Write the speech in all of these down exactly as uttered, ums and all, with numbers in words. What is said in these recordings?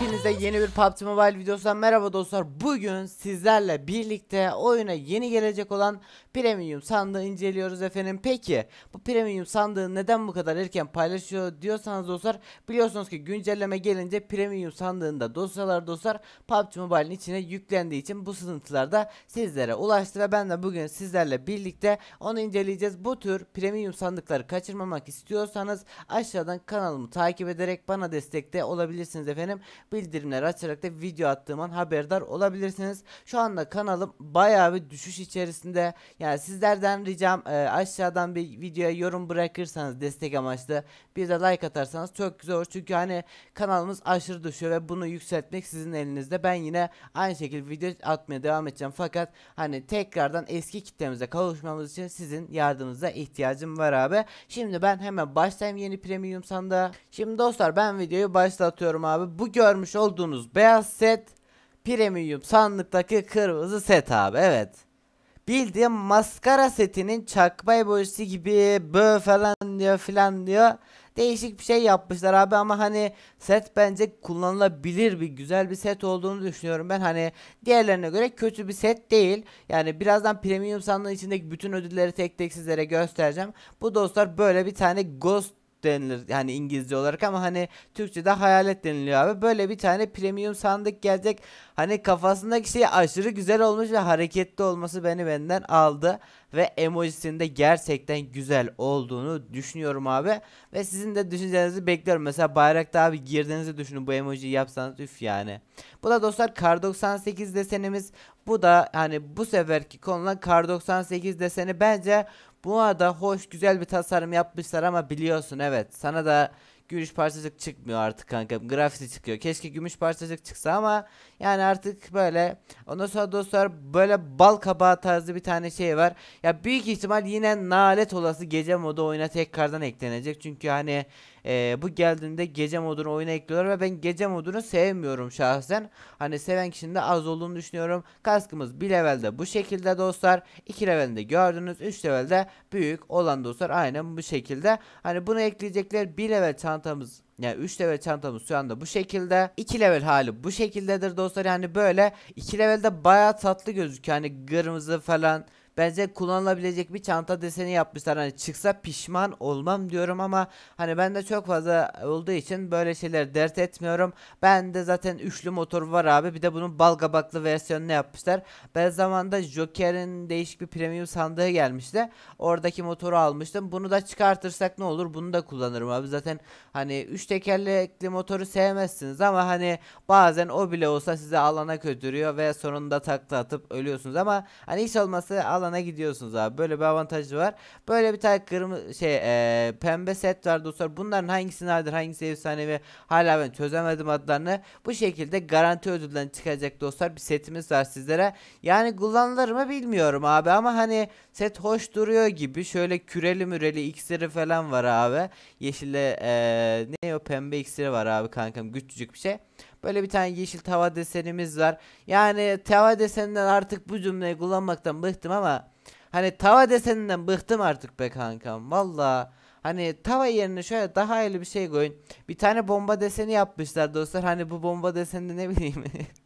Hepinize yeni bir P U B G Mobile videosundan merhaba dostlar. Bugün sizlerle birlikte oyuna yeni gelecek olan Premium sandığı inceliyoruz efendim. Peki bu Premium sandığı neden bu kadar erken paylaşıyor diyorsanız dostlar, biliyorsunuz ki güncelleme gelince Premium sandığında dosyalar dostlar P U B G Mobile'in içine yüklendiği için bu sızıntılar da sizlere ulaştı ve ben de bugün sizlerle birlikte onu inceleyeceğiz. Bu tür Premium sandıkları kaçırmamak istiyorsanız aşağıdan kanalımı takip ederek bana destekte olabilirsiniz efendim. Bildirimleri açarak da video attığım an haberdar olabilirsiniz. Şu anda kanalım bayağı bir düşüş içerisinde. Yani sizlerden ricam e, aşağıdan bir videoya yorum bırakırsanız destek amaçlı, bir de like atarsanız çok güzel olur. Çünkü hani kanalımız aşırı düşüyor ve bunu yükseltmek sizin elinizde. Ben yine aynı şekilde video atmaya devam edeceğim. Fakat hani tekrardan eski kitlemize kavuşmamız için sizin yardımınıza ihtiyacım var abi. Şimdi ben hemen başlayayım yeni premium sandığa. Şimdi dostlar ben videoyu başlatıyorum abi. Bu görmüş olduğunuz beyaz set premium sandıktaki kırmızı set abi. Evet. Bildiğim maskara setinin çakma emojisi gibi bö falan diyor filan diyor. Değişik bir şey yapmışlar abi ama hani set bence kullanılabilir bir güzel bir set olduğunu düşünüyorum ben. Hani diğerlerine göre kötü bir set değil. Yani birazdan premium sandığın içindeki bütün ödülleri tek tek sizlere göstereceğim. Bu dostlar böyle bir tane ghost denilir yani İngilizce olarak, ama hani Türkçe'de hayalet deniliyor abi. Böyle bir tane premium sandık gelecek. Hani kafasındaki şey aşırı güzel olmuş ve hareketli olması beni benden aldı ve emojisinde gerçekten güzel olduğunu düşünüyorum abi. Ve sizin de düşüncelerinizi bekliyorum. Mesela bayrakta abi girdiğinizi düşünün, bu emojiyi yapsanız üf yani. Bu da dostlar kar doksan sekiz desenimiz. Bu da hani bu seferki konulan kar doksan sekiz deseni bence bu arada hoş güzel bir tasarım yapmışlar ama biliyorsun evet sana da gümüş parçacık çıkmıyor artık kanka, grafiti çıkıyor. Keşke gümüş parçacık çıksa ama yani artık böyle. Ondan sonra dostlar böyle bal kabağı tarzı bir tane şey var. Ya büyük ihtimal yine nalet olası gece modu oyuna tekrardan eklenecek. Çünkü hani e, bu geldiğinde gece modunu oyuna ekliyorlar ve ben gece modunu sevmiyorum şahsen. Hani seven kişinin de az olduğunu düşünüyorum. Kaskımız bir levelde bu şekilde dostlar. iki levelde gördünüz. üç levelde büyük olan dostlar aynen bu şekilde. Hani bunu ekleyecekler. bir level çantamız, yani üç level çantamız şu anda bu şekilde. iki level hali bu şekildedir dostlar. Yani böyle iki levelde bayağı tatlı gözüküyor. Hani kırmızı falan. Bence kullanılabilecek bir çanta deseni yapmışlar. Hani çıksa pişman olmam diyorum ama hani bende çok fazla olduğu için böyle şeyler dert etmiyorum. Bende zaten üçlü motor var abi. Bir de bunun bal kabaklı versiyonunu yapmışlar. Ben zamanında Joker'in değişik bir premium sandığı gelmişti. Oradaki motoru almıştım. Bunu da çıkartırsak ne olur? Bunu da kullanırım abi. Zaten hani üç tekerlekli motoru sevmezsiniz ama hani bazen o bile olsa size alana götürüyor ve sonunda takla atıp ölüyorsunuz ama hani hiç olmazsa alana gidiyorsunuz abi. Böyle bir avantajı var. Böyle bir tane kırmızı şey e, pembe set var dostlar. Bunların hangisi nadir, hangisi efsanevi hala ben çözemedim adlarını. Bu şekilde garanti ödülden çıkacak dostlar bir setimiz var sizlere. Yani kullanılır mı bilmiyorum abi ama hani set hoş duruyor gibi. Şöyle küreli müreli iksiri falan var abi. Yeşille e, ne o pembe iksiri var abi kankam, küçücük bir şey. Böyle bir tane yeşil tava desenimiz var. Yani tava deseninden artık bu cümleyi kullanmaktan bıktım ama hani tava deseninden bıktım artık be kankam. Valla hani tava yerine şöyle daha hayırlı bir şey koyun. Bir tane bomba deseni yapmışlar dostlar. Hani bu bomba deseni ne bileyim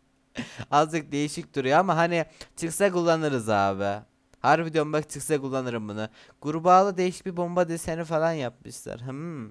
azıcık değişik duruyor ama hani çıksa kullanırız abi. Harbi diyorum bak, çıksa kullanırım bunu. Kurbağalı değişik bir bomba deseni falan yapmışlar. Hmm.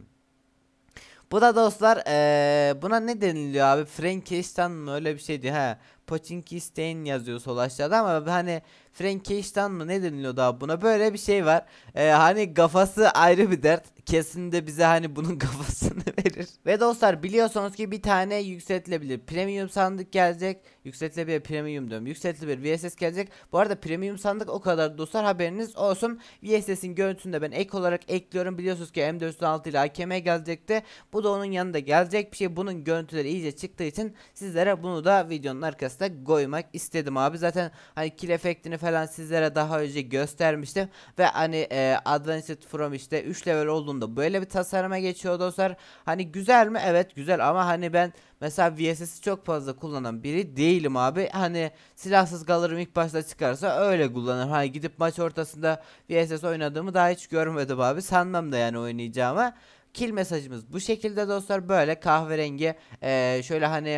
Bu da dostlar ee, buna ne deniliyor abi? Frankenstein mı öyle bir şey diyor. He. Pochinkistein yazıyor sol aşağıda ama hani Frankenstein mı ne deniliyor daha buna? Böyle bir şey var. Ee, hani kafası ayrı bir dert. Kesin de bize hani bunun kafasını verir. Ve dostlar biliyorsunuz ki bir tane yükseltilebilir premium sandık gelecek. Yükseltilebilir premium diyorum. Yükseltilebilir V S S gelecek. Bu arada premium sandık o kadar dostlar, haberiniz olsun. V S S'in görüntüsünü de ben ek olarak ekliyorum. Biliyorsunuz ki M dört yüz altı ile A K M gelecekti. Bu da onun yanında gelecek bir şey. Bunun görüntüleri iyice çıktığı için sizlere bunu da videonun arkasına koymak istedim abi. Zaten hani kill efektini falan sizlere daha önce göstermiştim. Ve hani e, Advanced From işte üç level olduğunda böyle bir tasarıma geçiyor dostlar. Hani güzel mi? Evet güzel ama hani ben mesela V S S'i çok fazla kullanan biri değilim abi. Hani silahsız kalırım ilk başta çıkarsa öyle kullanırım. Hani gidip maç ortasında V S S oynadığımı daha hiç görmedim abi. Sanmam da yani oynayacağımı. Kill mesajımız bu şekilde dostlar, böyle kahverengi e, şöyle hani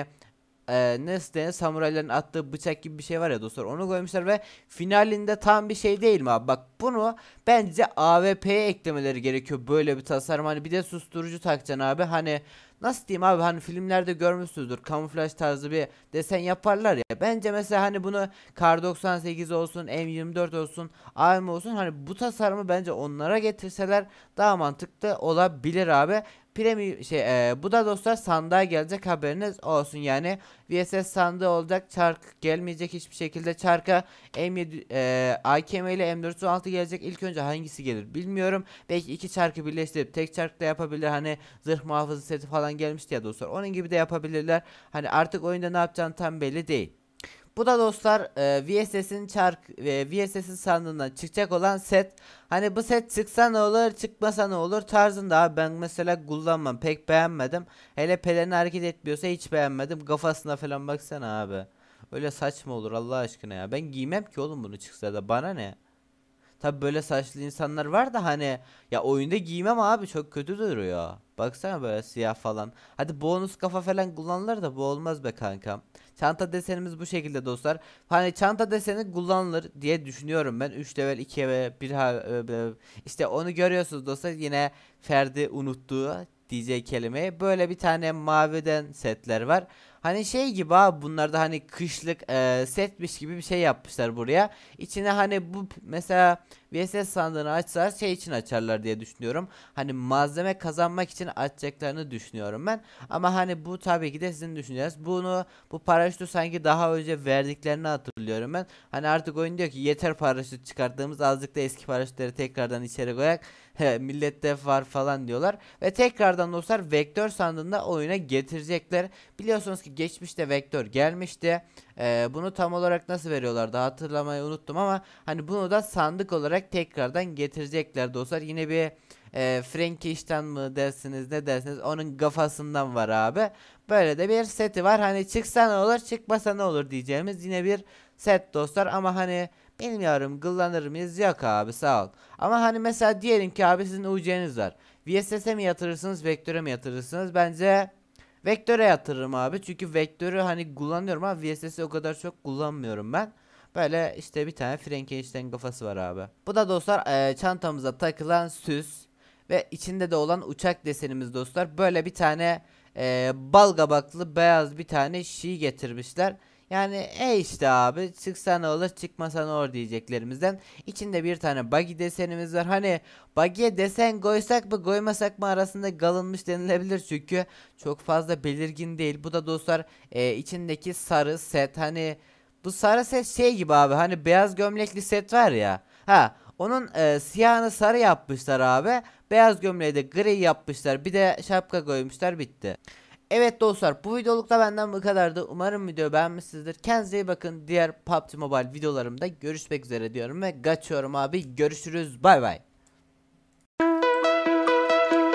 e, nasıl denir, samurayların attığı bıçak gibi bir şey var ya dostlar, onu koymuşlar ve finalinde tam bir şey değil mi abi? Bak, bunu bence A W P'ye eklemeleri gerekiyor, böyle bir tasarım. Hani bir de susturucu takacaksın abi, hani nasıl diyeyim abi, hani filmlerde görmüşsünüzdür, kamuflaj tarzı bir desen yaparlar ya. Bence mesela hani bunu Kar doksan sekiz olsun, M yirmi dört olsun, A V M olsun, hani bu tasarımı bence onlara getirseler daha mantıklı olabilir abi. Premium şey e, bu da dostlar sandığa gelecek, haberiniz olsun. Yani V S S sandığı olacak, çark gelmeyecek hiçbir şekilde. Çarka M yedi e, A K M ile M dört yüz on altı gelecek. İlk önce hangisi gelir bilmiyorum, belki iki çarkı birleştirip tek çark da yapabilir. Hani zırh muhafızı seti falan gelmişti ya dostlar, onun gibi de yapabilirler. Hani artık oyunda ne yapacağını tam belli değil. Bu da dostlar e, V S S'in çark ve V S S'in sandığından çıkacak olan set. Hani bu set çıksa ne olur, çıkmasa ne olur tarzında abi. Ben mesela kullanmam, pek beğenmedim. Hele pelerin hareket etmiyorsa hiç beğenmedim. Kafasına falan baksana abi. Öyle saçma olur Allah aşkına ya. Ben giymem ki oğlum, bunu çıksa da bana ne? Tabi böyle saçlı insanlar var da hani, ya oyunda giymem abi, çok kötü duruyor. Baksana böyle siyah falan. Hadi bonus kafa falan kullanılır da bu olmaz be kankam. Çanta desenimiz bu şekilde dostlar. Hani çanta deseni kullanılır diye düşünüyorum ben. üç level iki ve bir ha e, e, işte onu görüyorsunuz dostlar. Yine Ferdi unuttuğu diyeceği kelimeyi. Böyle bir tane maviden setler var. Hani şey gibi abi, bunlar da hani kışlık e, setmiş gibi bir şey yapmışlar buraya. İçine hani bu mesela V S S sandığını açsalar şey için açarlar diye düşünüyorum. Hani malzeme kazanmak için açacaklarını düşünüyorum ben. Ama hani bu tabii ki de sizin düşünceniz. Bunu, bu paraşütü sanki daha önce verdiklerini hatırlıyorum ben. Hani artık oyun diyor ki yeter paraşüt çıkarttığımız, azıcık da eski paraşütleri tekrardan içeri koyarak millette var falan diyorlar. Ve tekrardan dostlar vektör sandığında oyuna getirecekler. Biliyorsunuz ki geçmişte vektör gelmişti. Ee, bunu tam olarak nasıl veriyorlardı hatırlamayı unuttum, ama hani bunu da sandık olarak tekrardan getirecekler dostlar. Yine bir e, Frankenstein mı dersiniz ne dersiniz, onun kafasından var abi. Böyle de bir seti var. Hani çıksa ne olur, çıkmasa ne olur diyeceğimiz yine bir set dostlar. Ama hani bilmiyorum, kullanır mıyız, yok abi, sağ ol. Ama hani mesela diyelim ki abi sizin U C'niz var. V S S'e mi yatırırsınız, vektöre mi yatırırsınız? Bence vektöre yatırırım abi. Çünkü vektörü hani kullanıyorum ama V S S'i o kadar çok kullanmıyorum ben. Böyle işte bir tane Frankenstein kafası var abi. Bu da dostlar e, çantamıza takılan süs ve içinde de olan uçak desenimiz dostlar. Böyle bir tane e, bal kabaklı beyaz bir tane şey getirmişler. Yani e işte abi, çıksa ne olur, çıkmasa ne olur diyeceklerimizden. İçinde bir tane buggy desenimiz var. Hani buggy'e desen koysak mı koymasak mı arasında kalınmış denilebilir, çünkü çok fazla belirgin değil. Bu da dostlar e, içindeki sarı set. Hani bu sarı set şey gibi abi, hani beyaz gömlekli set var ya. Ha, onun e, siyahını sarı yapmışlar abi. Beyaz gömleği de gri yapmışlar. Bir de şapka koymuşlar, bitti. Evet dostlar, bu videolukta benden bu kadardı. Umarım video beğenmişsinizdir. Kendinize iyi bakın. Diğer P U B G Mobile videolarımda görüşmek üzere diyorum ve kaçıyorum abi. Görüşürüz. Bay bay.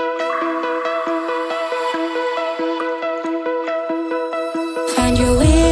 Find your way